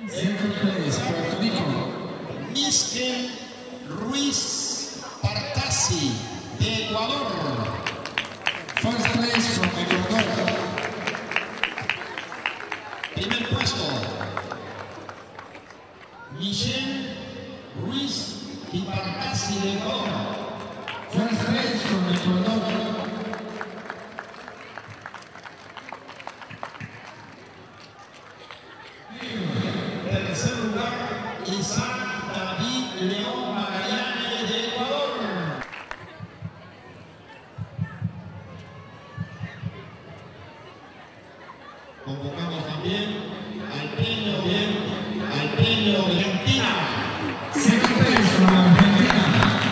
Second place, Puerto Rico. Miskel Ruiz Partasi, de Ecuador. First place from Ecuador. Primer puesto, Michelle Ruiz Partasi, de Ecuador. First place from Ecuador. Tercer lugar, Isaac David León Magallanes, de Ecuador. Convocamos también al premio de Argentina. Second place from Argentina.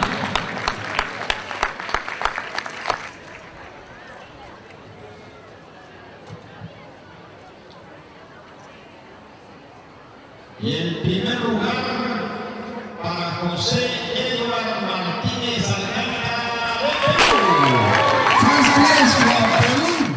Y el primer lugar para José Eduardo Martínez Alcántara, de Perú. First place from Perú.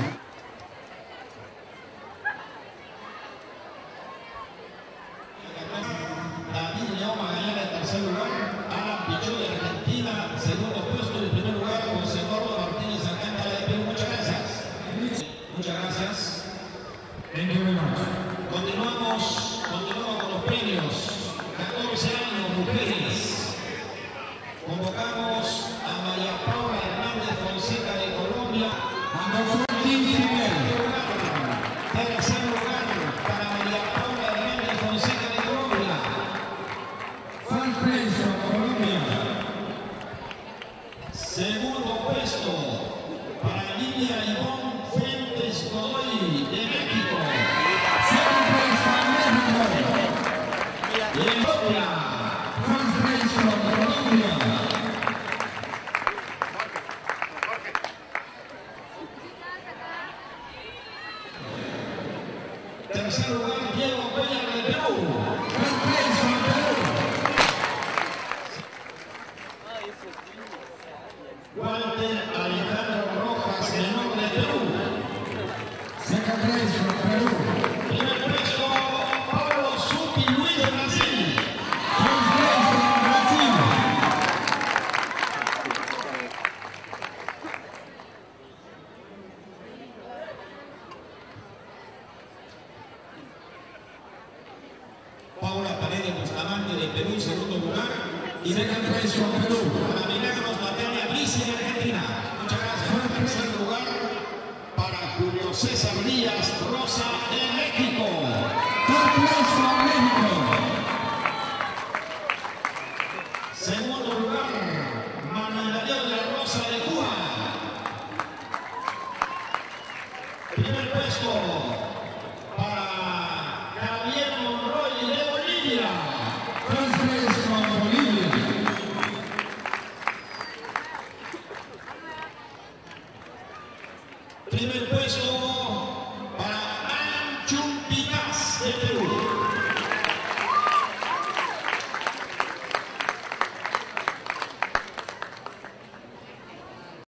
David León Magallanes, tercer lugar. Alan Pichot, de Argentina, segundo puesto. Y el primer lugar, José Eduardo Martínez Alcántara, de Perú. Muchas gracias. Muchas gracias. Thank you very much. Continuamos con los premios. 14 años, mujeres. Convocamos a María Paula Hernández Fonseca, de Colombia. Number 14, female. Tercer lugar para María Paula Hernández Fonseca, de Colombia. First place from Colombia. Segundo puesto para Lidia Ivonne Fuentes Godoy, de México. Second place from Mexico. Y en Colombia, First place from Colombia. tercer lugar, Diego Peña, de Perú. First place from Peru. Walter Alejandro Rojas, menor, de Perú. Second place from Peru. Primer puesto, Pablo Supi Luis, de Brasil. First place from Brazil. Paula Paredes Bustamante, de Perú, segundo lugar. Y Second place from Peru. para Milagros Natalia Brice, de Argentina. Muchas gracias. Tercer lugar para Julio César Díaz Rosa, de México. Third place from Mexico. Segundo lugar, Manuel Daniel de la Rosa, de Cuba. Primer puesto para Javier Monroy, de Bolivia. First place from Bolivia. Primer puesto para Anchum Pitas, de Perú.